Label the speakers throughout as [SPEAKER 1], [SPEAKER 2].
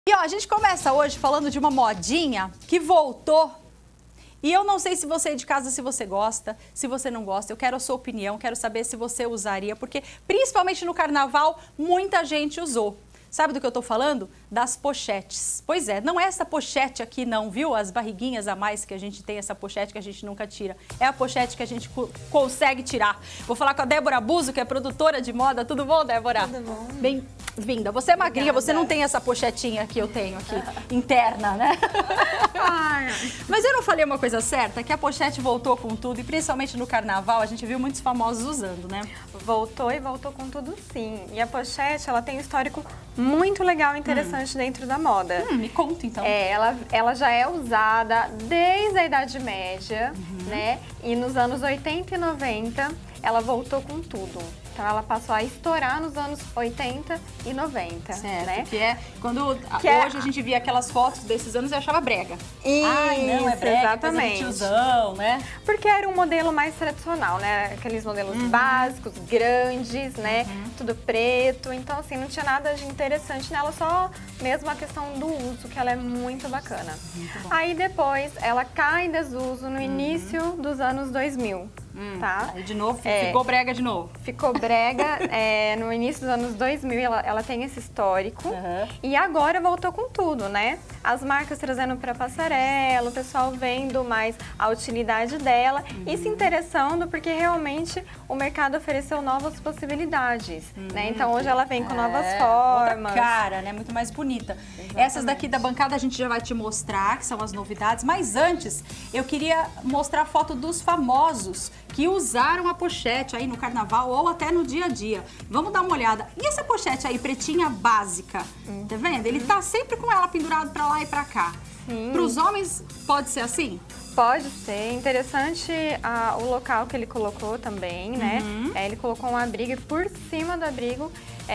[SPEAKER 1] E ó, a gente começa hoje falando de uma modinha que voltou. E eu não sei se você é de casa, se você gosta, se você não gosta. Eu quero a sua opinião, quero saber se você usaria, porque principalmente no carnaval muita gente usou. Sabe do que eu tô falando? Das pochetes. Pois é, não é essa pochete aqui não, viu? As barriguinhas a mais que a gente tem, essa pochete que a gente nunca tira. É a pochete que a gente consegue tirar. Vou falar com a Débora Buzo, que é produtora de moda. Tudo bom, Débora?
[SPEAKER 2] Tudo bom.
[SPEAKER 1] Bem-vinda. Você é magrinha, você não tem essa pochetinha que eu tenho aqui, interna, né? Mas eu não falei uma coisa certa, que a pochete voltou com tudo, e principalmente no carnaval, a gente viu muitos famosos usando, né?
[SPEAKER 2] Voltou e voltou com tudo sim. E a pochete, ela tem um histórico muito legal e interessante dentro da moda.
[SPEAKER 1] Me conta então.
[SPEAKER 2] Ela já é usada desde a Idade Média, né? E nos anos 80 e 90, ela voltou com tudo. Então ela passou a estourar nos anos 80 e 90,
[SPEAKER 1] certo,
[SPEAKER 2] né?
[SPEAKER 1] Que é quando hoje a gente via aquelas fotos desses anos e achava brega.
[SPEAKER 2] Isso,
[SPEAKER 1] ai, não, é brega,
[SPEAKER 2] exatamente.
[SPEAKER 1] Tiozão, né?
[SPEAKER 2] Porque era um modelo mais tradicional, né? Aqueles modelos básicos, grandes, né? Tudo preto. Então, assim, não tinha nada de interessante nela, só mesmo a questão do uso, que ela é muito bacana. Aí depois, ela cai em desuso no início dos anos 2000. Tá?
[SPEAKER 1] Aí de novo, ficou brega de novo.
[SPEAKER 2] Ficou brega no início dos anos 2000, ela tem esse histórico. E agora voltou com tudo, né? As marcas trazendo para passarela, o pessoal vendo mais a utilidade dela e se interessando porque realmente o mercado ofereceu novas possibilidades, né? Então hoje ela vem com novas formas.
[SPEAKER 1] Outra cara, né? Muito mais bonita. Exatamente. Essas daqui da bancada a gente já vai te mostrar, que são as novidades. Mas antes, eu queria mostrar a foto dos famosos que usaram a pochete aí no carnaval ou até no dia a dia. Vamos dar uma olhada. E essa pochete aí, pretinha básica, tá vendo? Ele tá sempre com ela pendurado pra lá e pra cá.
[SPEAKER 2] Sim.
[SPEAKER 1] Para os homens, pode ser assim?
[SPEAKER 2] Pode ser. Interessante o local que ele colocou também, né? Ele colocou um abrigo e por cima do abrigo,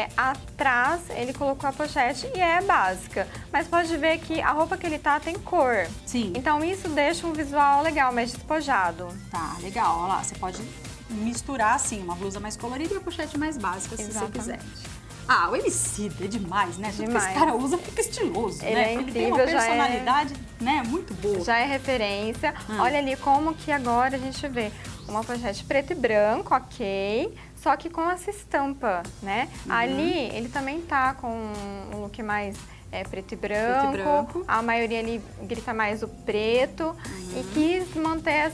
[SPEAKER 2] atrás, ele colocou a pochete e é básica. Mas pode ver que a roupa que ele tá tem cor.
[SPEAKER 1] Sim.
[SPEAKER 2] Então isso deixa um visual legal, mais despojado.
[SPEAKER 1] Tá, legal. Olha lá, você pode misturar assim, uma blusa mais colorida e a pochete mais básica, se você quiser. Ah, o Emicida é demais, né? Tudo que esse cara usa fica estiloso,
[SPEAKER 2] ele
[SPEAKER 1] né?
[SPEAKER 2] É incrível,
[SPEAKER 1] ele tem uma personalidade, né, muito boa.
[SPEAKER 2] Já é referência. Olha ali como que agora a gente vê uma pochete preto e branco, ok, só que com essa estampa, né? Ali ele também tá com um look mais preto e branco. A maioria ali grita mais o preto e quis manter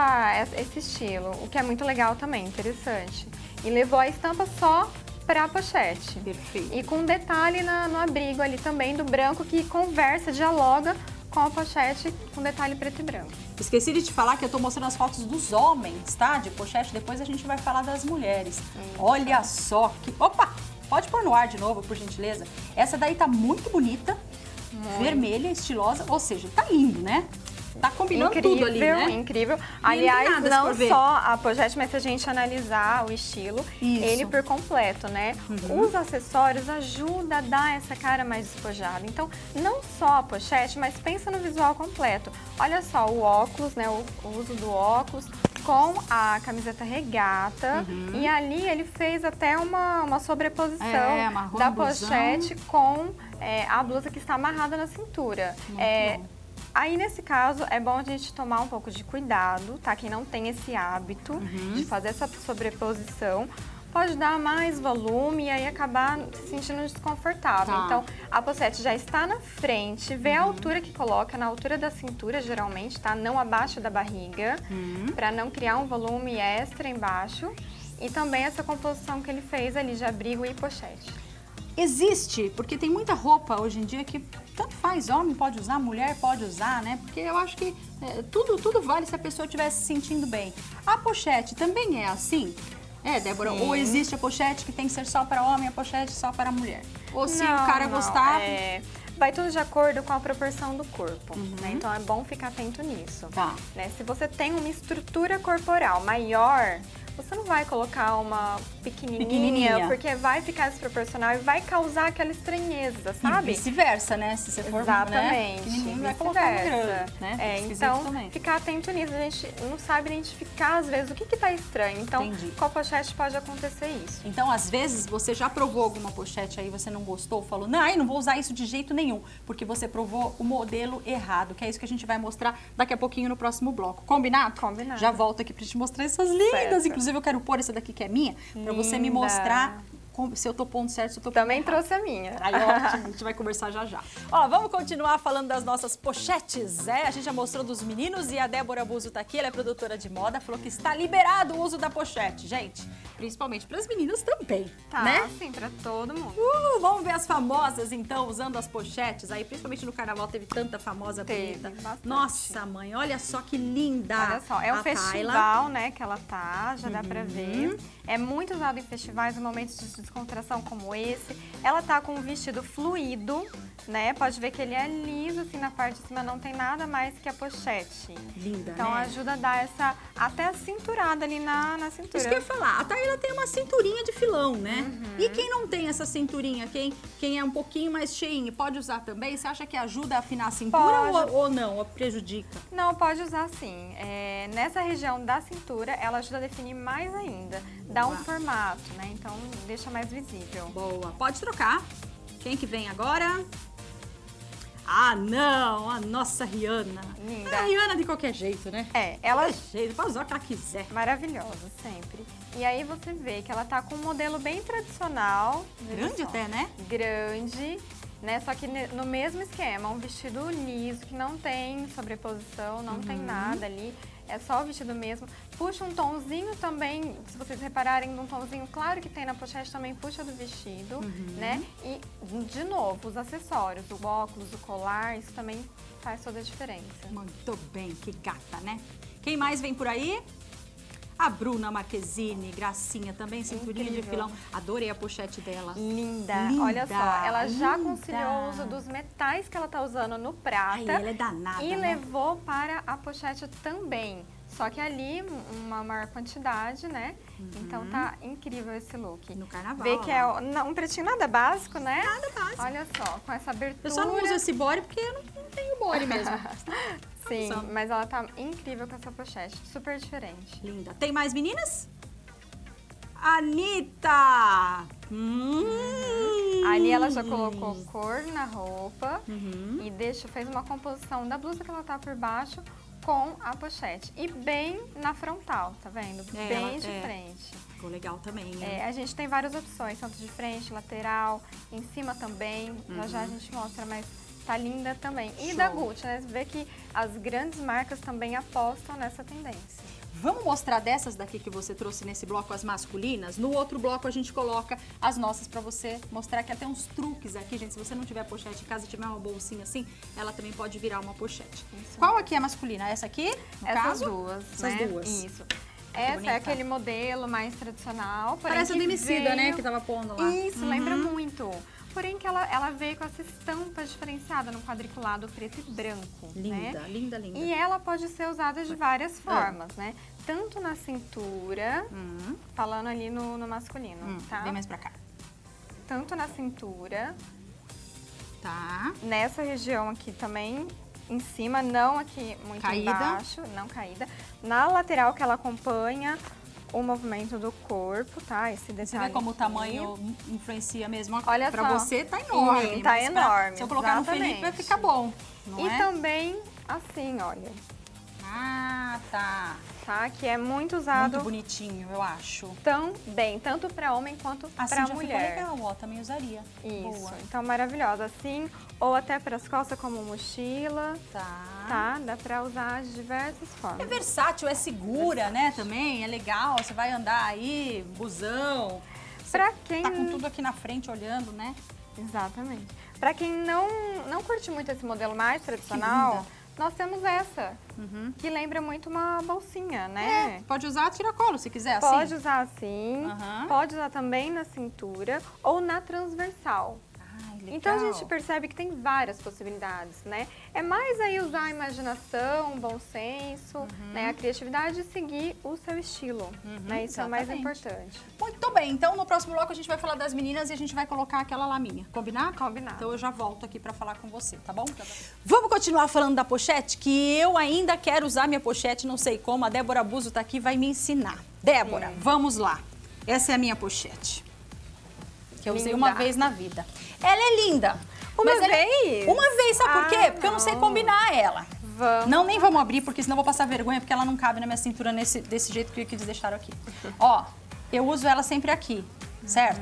[SPEAKER 2] esse estilo, o que é muito legal também, interessante. E levou a estampa só para a pochete.
[SPEAKER 1] Perfeito.
[SPEAKER 2] E com um detalhe no abrigo ali também do branco que conversa, dialoga com a pochete com detalhe preto e branco.
[SPEAKER 1] Esqueci de te falar que eu tô mostrando as fotos dos homens, tá? De pochete, depois a gente vai falar das mulheres. Olha só que... Opa! Pode pôr no ar de novo, por gentileza. Essa daí tá muito bonita, vermelha, estilosa, ou seja, tá lindo, né? Tá combinando tudo ali, né?
[SPEAKER 2] Incrível. Aliás, não só a pochete, mas se a gente analisar o estilo, ele por completo, né? Os acessórios ajudam a dar essa cara mais despojada. Então, não só a pochete, mas pensa no visual completo. Olha só, o óculos, né? O uso do óculos com a camiseta regata. E ali ele fez até uma sobreposição da pochete com a blusa que está amarrada na cintura. Aí, nesse caso, é bom a gente tomar um pouco de cuidado, tá? Quem não tem esse hábito de fazer essa sobreposição, pode dar mais volume e aí acabar se sentindo desconfortável. Então, a pochete já está na frente, vê a altura que coloca, na altura da cintura, geralmente, tá? Não abaixo da barriga, para não criar um volume extra embaixo. E também essa composição que ele fez ali de abrigo e pochete.
[SPEAKER 1] Existe, porque tem muita roupa hoje em dia que tanto faz, homem pode usar, mulher pode usar, né? Porque eu acho que tudo vale se a pessoa estiver se sentindo bem. A pochete também é assim? Débora? Sim. Ou existe a pochete que tem que ser só para homem e a pochete só para mulher? Ou se o cara gostar...
[SPEAKER 2] Vai tudo de acordo com a proporção do corpo, né? Então é bom ficar atento nisso. Né? Se você tem uma estrutura corporal maior, você não vai colocar uma pequenininha, porque vai ficar desproporcional e vai causar aquela estranheza, sabe?
[SPEAKER 1] E vice-versa, né? Se você for,
[SPEAKER 2] exatamente,
[SPEAKER 1] né, vai colocar no grande, né?
[SPEAKER 2] Então, ficar atento nisso. A gente não sabe identificar, às vezes, o que tá estranho. Então, com a pochete pode acontecer isso.
[SPEAKER 1] Então, às vezes, você já provou alguma pochete aí, você não gostou, falou, não vou usar isso de jeito nenhum, porque você provou o modelo errado, que é isso que a gente vai mostrar daqui a pouquinho no próximo bloco. Combinado?
[SPEAKER 2] Combinado.
[SPEAKER 1] Já volto aqui pra te mostrar essas lindas.
[SPEAKER 2] Certo.
[SPEAKER 1] Inclusive, eu quero pôr essa daqui que é minha, pra você me mostrar se eu tô pondo certo, se eu tô pondo
[SPEAKER 2] Também
[SPEAKER 1] errado.
[SPEAKER 2] trouxe a minha.
[SPEAKER 1] Aí, ótimo, a gente vai conversar já já. Ó, vamos continuar falando das nossas pochetes, A gente já mostrou dos meninos e a Débora Buso tá aqui, ela é produtora de moda, falou que está liberado o uso da pochete. Gente, principalmente pras meninas também, né?
[SPEAKER 2] Sim, pra todo mundo.
[SPEAKER 1] Vamos ver as famosas, então, usando as pochetes. Aí, principalmente no carnaval, teve tanta famosa bonita.
[SPEAKER 2] Bastante.
[SPEAKER 1] Nossa, mãe, olha só que linda.
[SPEAKER 2] Olha só, é um festival, né, que ela tá, já dá pra ver. É muito usado em festivais, em momentos de descontração como esse. Ela tá com um vestido fluido, né? Pode ver que ele é liso, assim, na parte de cima não tem nada mais que a pochete.
[SPEAKER 1] Linda,
[SPEAKER 2] então,
[SPEAKER 1] né?
[SPEAKER 2] ajuda a dar essa, até a cinturada ali na cintura.
[SPEAKER 1] Isso que eu ia falar, a Taíla tem uma cinturinha de filão, né? E quem não tem essa cinturinha, quem é um pouquinho mais cheinho, pode usar também? Você acha que ajuda a afinar a cintura ou não? Ou prejudica?
[SPEAKER 2] Não, pode usar sim. Nessa região da cintura, ela ajuda a definir mais ainda. Dá um formato, né? Então, deixa mais visível.
[SPEAKER 1] Boa. Pode trocar. Quem que vem agora? Ah, não! A nossa Rihanna.
[SPEAKER 2] Linda.
[SPEAKER 1] A Rihanna de qualquer jeito, né?
[SPEAKER 2] Ela...
[SPEAKER 1] jeito, pode usar o que ela quiser.
[SPEAKER 2] Maravilhosa, sempre. E aí você vê que ela tá com um modelo bem tradicional.
[SPEAKER 1] Grande até, né?
[SPEAKER 2] Grande, né? Só que no mesmo esquema, um vestido liso, que não tem sobreposição, não tem nada ali. É só o vestido mesmo. Puxa um tonzinho também, se vocês repararem, um tonzinho claro que tem na pochete, também puxa do vestido, né? E, de novo, os acessórios, o óculos, o colar, isso também faz toda a diferença.
[SPEAKER 1] Muito bem, que gata, né? Quem mais vem por aí? A Bruna Marquezine, gracinha, também cinturinha de filão. Adorei a pochete dela.
[SPEAKER 2] Linda. Olha só, ela já conciliou o uso dos metais que ela tá usando no prata.
[SPEAKER 1] Ai, ela é danada,
[SPEAKER 2] e
[SPEAKER 1] né?
[SPEAKER 2] levou para a pochete também. Só que ali, uma maior quantidade, né? Então tá incrível esse look.
[SPEAKER 1] No carnaval.
[SPEAKER 2] Vê que é um pretinho nada básico, né?
[SPEAKER 1] Nada básico.
[SPEAKER 2] Olha só, com essa abertura.
[SPEAKER 1] Eu só não uso esse body porque eu não tenho body mesmo.
[SPEAKER 2] Sim, mas ela tá incrível com essa pochete. Super diferente.
[SPEAKER 1] Linda. Tem mais meninas? Anitta!
[SPEAKER 2] A Ani, ela já colocou cor na roupa e fez uma composição da blusa que ela tá por baixo com a pochete. E bem na frontal, tá vendo? Bem de frente.
[SPEAKER 1] Ficou legal também, né?
[SPEAKER 2] A gente tem várias opções, tanto de frente, lateral, em cima também. Já a gente mostra, mas tá linda também. E da Gucci, né? Você vê que as grandes marcas também apostam nessa tendência.
[SPEAKER 1] Vamos mostrar dessas daqui que você trouxe nesse bloco, as masculinas? No outro bloco a gente coloca as nossas pra você mostrar que até uns truques aqui, gente. Se você não tiver pochete em casa e tiver uma bolsinha assim, ela também pode virar uma pochete. Isso. Qual aqui é masculina? Essa aqui, no caso?
[SPEAKER 2] Duas,
[SPEAKER 1] Essas
[SPEAKER 2] né?
[SPEAKER 1] duas.
[SPEAKER 2] Isso. Essa é aquele modelo mais tradicional.
[SPEAKER 1] Parece a do Emicida, né? Que tava pondo lá.
[SPEAKER 2] Isso, lembra muito. Porém que ela veio com essa estampa diferenciada no quadriculado preto e branco,
[SPEAKER 1] linda,
[SPEAKER 2] né?
[SPEAKER 1] Linda, linda.
[SPEAKER 2] E ela pode ser usada de várias formas, né? Tanto na cintura, falando ali no masculino, tá?
[SPEAKER 1] Vem mais pra cá.
[SPEAKER 2] Tanto na cintura.
[SPEAKER 1] Tá.
[SPEAKER 2] Nessa região aqui também, em cima, não aqui muito embaixo, não caída. Na lateral que ela acompanha o movimento do corpo, tá? Esse detalhe.
[SPEAKER 1] Você vê como o tamanho influencia mesmo?
[SPEAKER 2] Olha
[SPEAKER 1] pra
[SPEAKER 2] só.
[SPEAKER 1] Você tá enorme.
[SPEAKER 2] Sim, tá enorme.
[SPEAKER 1] Se eu colocar no Felipe vai ficar bom, não é?
[SPEAKER 2] E também assim, olha.
[SPEAKER 1] Ah, tá.
[SPEAKER 2] Tá? Que é muito usado.
[SPEAKER 1] Muito bonitinho, eu acho.
[SPEAKER 2] Também, tanto pra homem quanto
[SPEAKER 1] assim
[SPEAKER 2] pra
[SPEAKER 1] já
[SPEAKER 2] mulher.
[SPEAKER 1] Ficou legal, ó, também usaria.
[SPEAKER 2] Isso.
[SPEAKER 1] Boa.
[SPEAKER 2] Então, maravilhosa. Assim, ou até pras costas como mochila. Tá? Dá pra usar de diversas formas.
[SPEAKER 1] É versátil, é segura, né, também. É legal, você vai andar aí, busão.
[SPEAKER 2] Pra quem...
[SPEAKER 1] Tá com tudo aqui na frente olhando, né?
[SPEAKER 2] Exatamente. Pra quem não curte muito esse modelo mais tradicional, nós temos essa, que lembra muito uma bolsinha, né?
[SPEAKER 1] Pode usar tiracolo se quiser, assim.
[SPEAKER 2] Pode usar assim, pode usar também na cintura ou na transversal.
[SPEAKER 1] Legal.
[SPEAKER 2] Então a gente percebe que tem várias possibilidades, né? É mais aí usar a imaginação, o bom senso, né? A criatividade e seguir o seu estilo, né? Isso é o mais importante.
[SPEAKER 1] Muito bem, então no próximo bloco a gente vai falar das meninas e a gente vai colocar aquela laminha. Combinado?
[SPEAKER 2] Combinado.
[SPEAKER 1] Então eu já volto aqui pra falar com você, tá bom? Vamos continuar falando da pochete, que eu ainda quero usar minha pochete, não sei como. A Débora Buso tá aqui e vai me ensinar. Débora, vamos lá. Essa é a minha pochete, que eu usei uma vez na vida. Ela é linda.
[SPEAKER 2] Uma vez,
[SPEAKER 1] sabe por quê? Porque eu não sei combinar ela.
[SPEAKER 2] Vamos.
[SPEAKER 1] Não, nem vamos abrir, porque senão eu vou passar vergonha, porque ela não cabe na minha cintura desse jeito que eles deixaram aqui. Ó, eu uso ela sempre aqui, certo?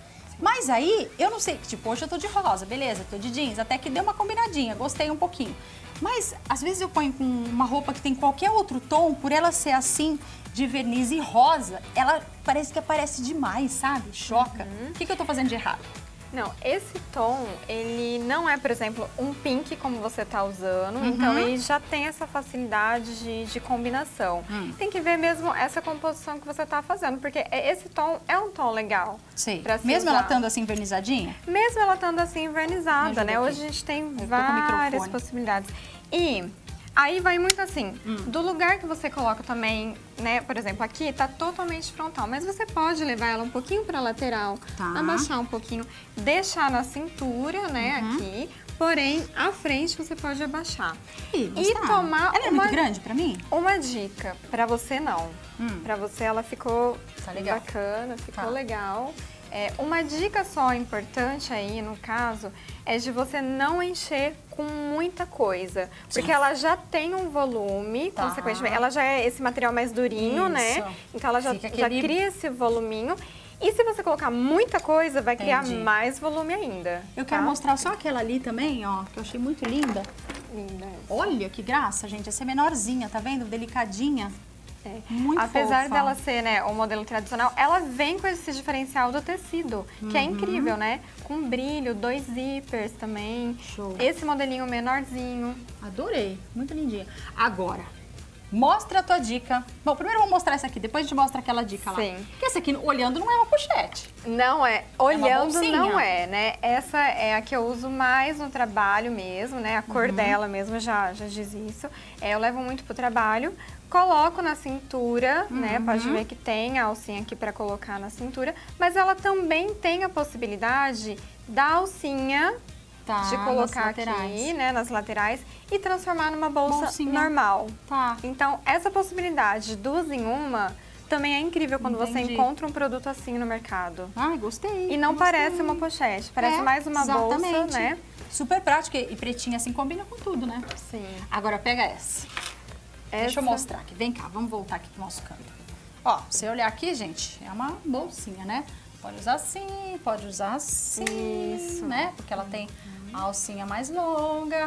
[SPEAKER 1] Mas aí, eu não sei, tipo, hoje eu tô de rosa, beleza, tô de jeans, até que deu uma combinadinha, gostei um pouquinho. Mas, às vezes eu ponho com uma roupa que tem qualquer outro tom, por ela ser assim, de verniz e rosa, ela parece que aparece demais, sabe? Choca. O que eu tô fazendo de errado?
[SPEAKER 2] Não, esse tom, ele não é, por exemplo, um pink como você tá usando, então ele já tem essa facilidade de combinação. Tem que ver mesmo essa composição que você tá fazendo, porque esse tom é um tom legal.
[SPEAKER 1] Sei.
[SPEAKER 2] Pra se
[SPEAKER 1] Mesmo
[SPEAKER 2] usar.
[SPEAKER 1] ela estando assim vernizadinha?
[SPEAKER 2] Mesmo ela estando assim invernizada, né? Hoje a gente tem várias possibilidades. E aí vai muito assim, do lugar que você coloca também, né? Por exemplo, aqui tá totalmente frontal, mas você pode levar ela um pouquinho pra lateral, abaixar um pouquinho, deixar na cintura, né, aqui. Porém, à frente você pode abaixar. E tomar
[SPEAKER 1] ela é muito grande pra mim?
[SPEAKER 2] Uma dica, pra você não. Pra você ela ficou
[SPEAKER 1] legal.
[SPEAKER 2] bacana, ficou legal. Uma dica só importante aí, no caso, é de você não encher com muita coisa. Porque ela já tem um volume, consequentemente, ela já é esse material mais durinho, né? Então ela já cria esse voluminho. E se você colocar muita coisa, vai criar mais volume ainda.
[SPEAKER 1] Eu quero mostrar só aquela ali também, ó, que eu achei muito linda.
[SPEAKER 2] Linda.
[SPEAKER 1] Olha que graça, gente. Essa é menorzinha, tá vendo? Delicadinha. Muito
[SPEAKER 2] Apesar
[SPEAKER 1] fofa.
[SPEAKER 2] dela ser, né, o modelo tradicional, ela vem com esse diferencial do tecido, que é incrível, né? Com brilho, 2 zippers também.
[SPEAKER 1] Show.
[SPEAKER 2] Esse modelinho menorzinho.
[SPEAKER 1] Adorei, muito lindinha. Agora, mostra a tua dica. Bom, primeiro eu vou mostrar essa aqui, depois a gente mostra aquela dica lá.
[SPEAKER 2] Sim.
[SPEAKER 1] Porque essa aqui, olhando, não é uma pochete.
[SPEAKER 2] Não é. Olhando,
[SPEAKER 1] bolsinha.
[SPEAKER 2] não é, né? Essa é a que eu uso mais no trabalho mesmo, né? A cor dela mesmo já diz isso. Eu levo muito pro trabalho. Coloco na cintura, né? Pode ver que tem a alcinha aqui para colocar na cintura, mas ela também tem a possibilidade da alcinha de colocar aqui, né, nas laterais e transformar numa bolsinha normal. Então, essa possibilidade de 2 em 1 também é incrível quando você encontra um produto assim no mercado.
[SPEAKER 1] Ai, gostei.
[SPEAKER 2] E não parece uma pochete, parece mais uma bolsa, né?
[SPEAKER 1] Super prática e pretinha assim combina com tudo, né?
[SPEAKER 2] Sim.
[SPEAKER 1] Agora pega essa. Deixa eu mostrar aqui. Vem cá, vamos voltar aqui pro nosso canto. Ó, se olhar aqui, gente, é uma bolsinha, né? Pode usar assim, pode usar assim,
[SPEAKER 2] isso,
[SPEAKER 1] né? Porque ela tem a alcinha mais longa.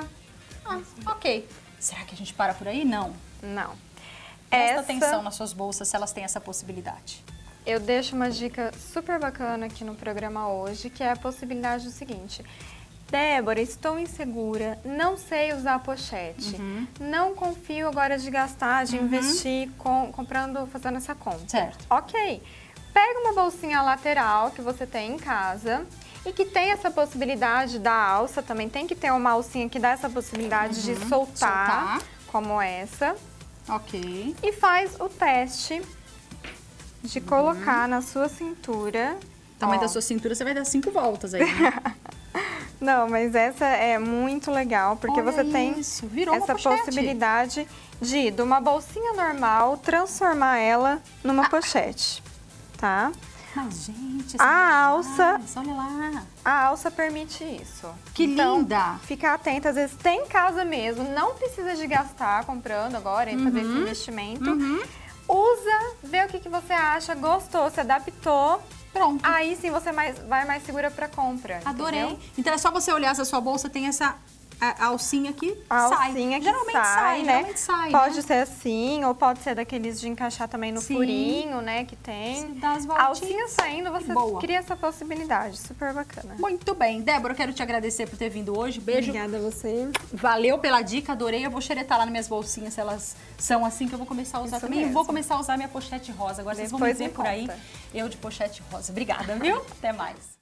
[SPEAKER 1] Ok. Será que a gente para por aí? Não.
[SPEAKER 2] Não.
[SPEAKER 1] Presta atenção nas suas bolsas, se elas têm essa possibilidade.
[SPEAKER 2] Eu deixo uma dica super bacana aqui no programa hoje, que é a possibilidade do seguinte. Débora, estou insegura, não sei usar a pochete, não confio agora de gastar, de investir comprando, fazendo essa compra.
[SPEAKER 1] Certo.
[SPEAKER 2] Ok, pega uma bolsinha lateral que você tem em casa e que tem essa possibilidade da alça, também tem que ter uma alcinha que dá essa possibilidade de soltar, como essa.
[SPEAKER 1] Ok.
[SPEAKER 2] E faz o teste de colocar na sua cintura.
[SPEAKER 1] O tamanho da sua cintura, você vai dar 5 voltas aí, né?
[SPEAKER 2] Não, mas essa é muito legal, porque você tem essa possibilidade de uma bolsinha normal, transformar ela numa pochete, tá?
[SPEAKER 1] Mas, gente,
[SPEAKER 2] a alça,
[SPEAKER 1] olha lá.
[SPEAKER 2] A alça permite isso.
[SPEAKER 1] Que
[SPEAKER 2] então,
[SPEAKER 1] linda!
[SPEAKER 2] Ficar atenta, às vezes tem em casa mesmo, não precisa de gastar comprando agora e fazer esse investimento. Usa, vê o que você acha, gostou, se adaptou.
[SPEAKER 1] Pronto.
[SPEAKER 2] Aí sim você vai mais segura pra compra.
[SPEAKER 1] Adorei.
[SPEAKER 2] Entendeu?
[SPEAKER 1] Então é só você olhar se a sua bolsa tem essa alcinha que
[SPEAKER 2] a
[SPEAKER 1] sai.
[SPEAKER 2] Alcinha que
[SPEAKER 1] geralmente
[SPEAKER 2] sai, né?
[SPEAKER 1] Geralmente sai,
[SPEAKER 2] pode
[SPEAKER 1] né?
[SPEAKER 2] ser assim, ou pode ser daqueles de encaixar também no furinho, né? Que tem.
[SPEAKER 1] Se dá as
[SPEAKER 2] a alcinha saindo, você cria essa possibilidade. Super bacana.
[SPEAKER 1] Muito bem. Débora, eu quero te agradecer por ter vindo hoje. Beijo.
[SPEAKER 2] Obrigada a você.
[SPEAKER 1] Valeu pela dica, adorei. Eu vou xeretar lá nas minhas bolsinhas, se elas são assim, que eu vou começar a usar também. Eu vou começar a usar minha pochete rosa. Agora vocês vão me ver por aí, eu de pochete rosa. Obrigada, viu? Até mais.